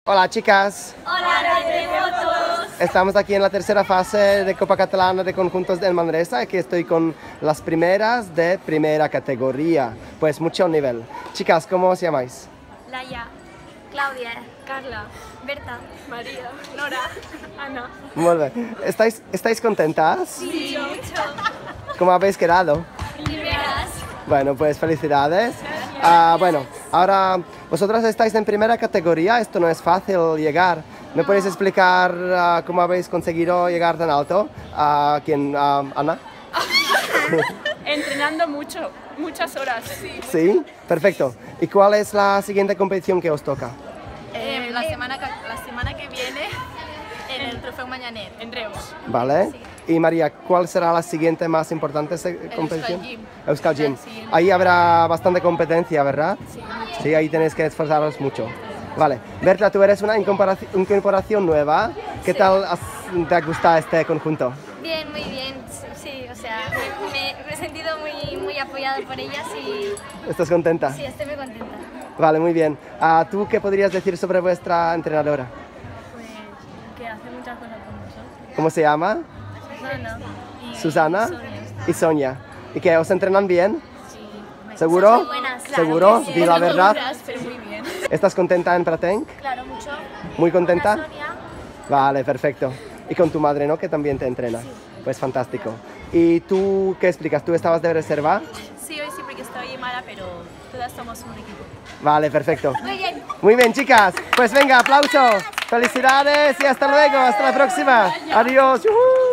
Hola chicas. Hola terremotos. Estamos aquí en la tercera fase de Copa Catalana de Conjuntos del Manresa. Aquí estoy con las primeras de primera categoría. Pues mucho nivel. Chicas, ¿cómo os llamáis? Laia, Claudia, Carla, Berta, María, Nora, Ana. Muy bien. ¿Estáis contentas? Sí, mucho. ¿Cómo habéis quedado? Primeras. Bueno, pues felicidades. Bueno, ahora vosotras estáis en primera categoría, esto no es fácil llegar. ¿Me podéis explicar cómo habéis conseguido llegar tan alto? ¿Quién? ¿Ana? Entrenando mucho, muchas horas. Sí, perfecto. ¿Y cuál es la siguiente competición que os toca? La semana que viene en el Trofeo Mañanet, en Reus. ¿Vale? Y María, ¿cuál será la siguiente más importante competición? Euskal Gym. Ahí habrá bastante competencia, ¿verdad? Sí, Sí, ahí tenéis que esforzaros mucho. Vale. Berta, tú eres una incorporación nueva. ¿Qué tal te gusta este conjunto? Bien, muy bien. Sí, o sea, me he sentido muy apoyada por ellas y ¿Estás contenta? sí, estoy muy contenta. Vale, muy bien. ¿Tú qué podrías decir sobre vuestra entrenadora? Pues que hace muchas cosas con nosotros. ¿Cómo se llama? Susana. Susana Sonia. y Sonia. ¿Y que os entrenan bien? Sí. ¿Seguro? Son muy buenas, claro ¿Seguro? que sí. Di la verdad. Pero muy bien. ¿Estás contenta en Pratenc? Claro, mucho. ¿Muy contenta? Hola, Sonia. Vale, perfecto. Y con tu madre, ¿no? Que también te entrena. Pues fantástico. ¿Y tú qué explicas? ¿Tú estabas de reserva? Sí, hoy sí porque estoy mala, pero todas somos un equipo. Vale, perfecto. Muy bien. Muy bien, chicas. Pues venga, aplauso. Felicidades y hasta luego. Hasta la próxima. Adiós. ¡Yujú!